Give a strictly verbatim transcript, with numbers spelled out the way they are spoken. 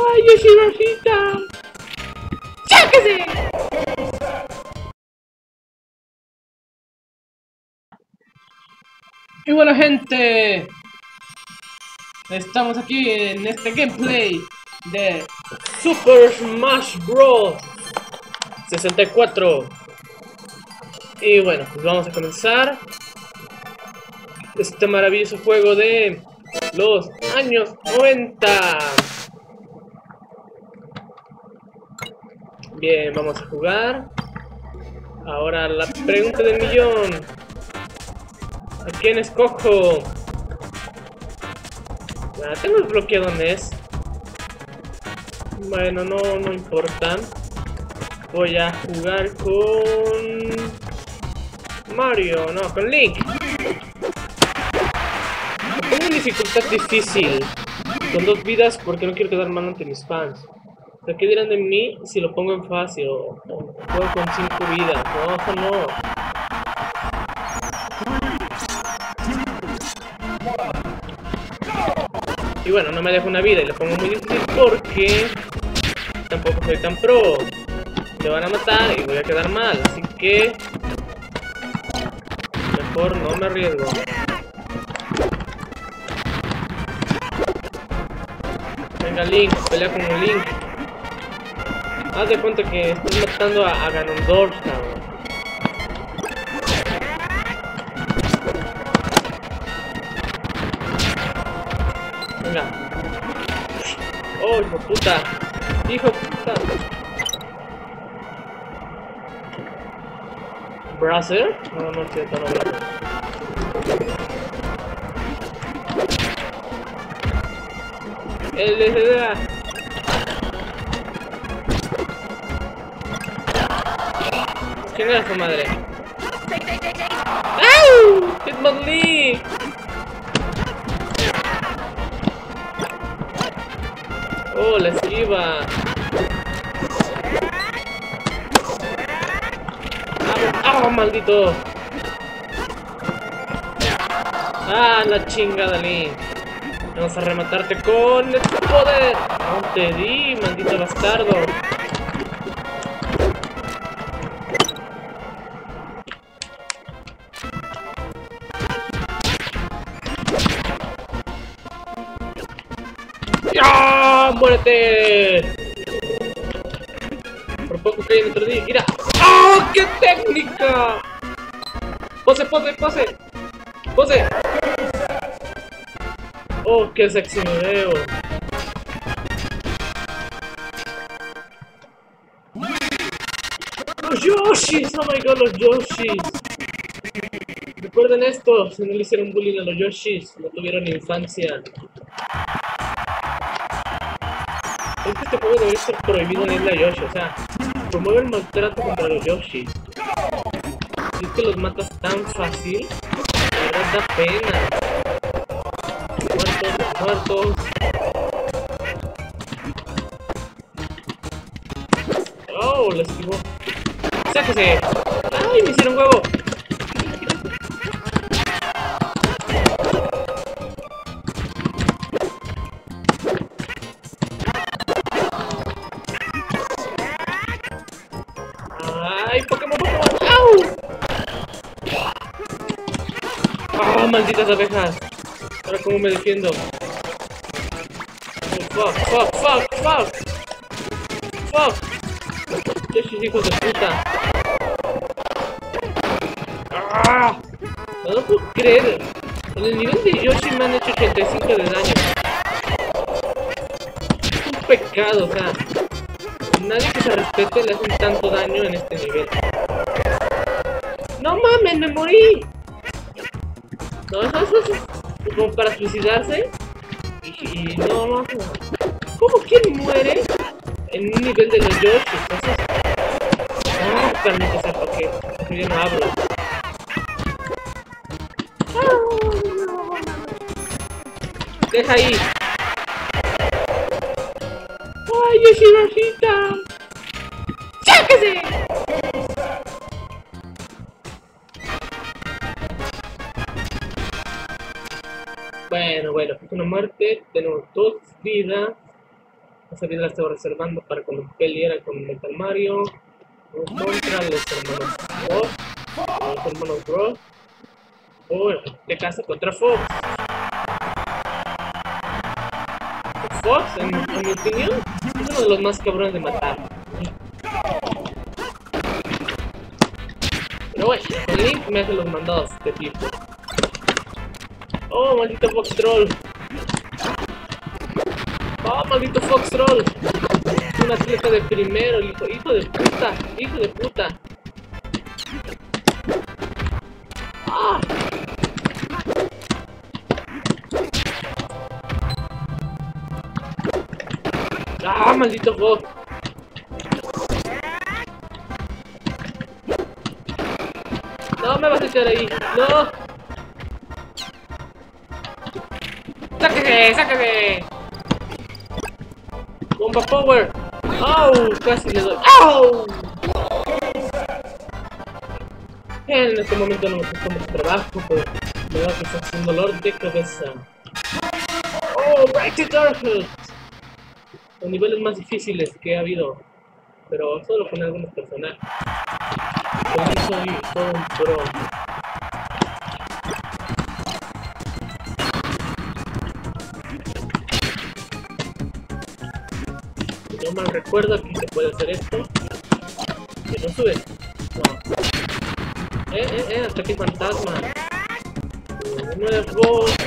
¡Ay, Yoshirojita! ¡Sáquese! Y bueno, gente, estamos aquí en este gameplay de Super Smash Bros. sesenta y cuatro. Y bueno, pues vamos a comenzar este maravilloso juego de los años noventa. Bien, vamos a jugar. Ahora la pregunta del millón: ¿a quién escojo? Ah, tengo desbloqueado a Ness. Bueno, no, no importa. Voy a jugar con Mario, no, con Link. Me pongo en dificultad difícil, con dos vidas, porque no quiero quedar mal ante mis fans. O sea, ¿qué dirán de mí si lo pongo en fácil o, o juego con cinco vidas? No, no. Y bueno, no me dejo una vida y lo pongo muy difícil porque tampoco soy tan pro. Me van a matar y voy a quedar mal, así que mejor no me arriesgo. Venga, Link, pelea con un Link. Haz de cuenta que estoy matando a, a Ganondorf, cabrón. Venga. Oh, hijo puta. Hijo puta. ¿Brother? No, no es cierto, no, brother. El de ¿quién era su madre? ¡Au! ¡Hitmonlee! Oh, la esquiva. ¡Ah, oh, maldito! ¡Ah, la chingada, Link! Vamos a rematarte con el poder. No te di, maldito bastardo. ¡Ya! ¡Muérete! Por poco caí en otro día. ¡Mira! ¡Oh, qué técnica! ¡Pose, pose, pose! ¡Pose! ¡Oh, qué sexy me veo! ¡Los Yoshis! ¡Oh my god, los Yoshis! Recuerden esto, si no le hicieron bullying a los Yoshis, no tuvieron infancia. Es que este juego debería ser prohibido en Isla Yoshi, o sea, promueve el maltrato contra los Yoshis. Si es que los matas tan fácil, la verdad da pena. Muertos, muertos. Oh, lo esquivó. ¡Sáquese! ¡Ay, me hicieron huevo! ¡Ay, Pokémon, Pokémon! ¡Au! ¡Ah, malditas abejas! Ahora, ¿cómo me defiendo? Oh, fuck, fuck, fuck, fuck! ¡Fuck! ¡Yoshis, hijos de puta! ¡Ah! No lo puedo creer. En el nivel de Yoshi me han hecho ochenta y cinco de daño. Es un pecado, o sea, nadie que se respete le hacen tanto daño en este nivel. ¡No mames, me morí! No, eso es como para suicidarse. Y, y no, no, no. ¿Cómo quién muere en un nivel de los Yoshi? Entonces, ah, también que sepa que, que yo no hablo. Deja ahí. ¡Ay, Yoshirojita! ¡Sáquese! Bueno, bueno, es una muerte. Tenemos dos vidas. Esa vida la estaba reservando para cuando peleara con Metal Mario. Contra los hermanos Fox. Los hermanos Bros. O de casa contra Fox. Fox, en, en mi opinión, es uno de los más cabrones de matar. Pero bueno, con Link me hace los mandados de tipo. Oh, maldito Fox Troll. Oh, maldito Fox Troll. Un atleta de primero, hijo, hijo de puta, hijo de puta. Ah. Ah, maldito Fox. No me vas a echar ahí, no. ¡Sáquese! ¡Sáquese! ¡Bomba Power! ¡Au! Casi le doy. ¡Au! En este momento no me cuesta mucho trabajo, pero me da que está haciendo dolor de cabeza. ¡Oh! Brighty Darkhold. Los niveles más difíciles que ha habido, pero solo con algunos personajes. Yo soy todo un pro. Si no mal recuerdo, aquí se puede hacer esto. Que no sube. No. Eh, eh, eh, hasta aquí fantasma. De nuevo.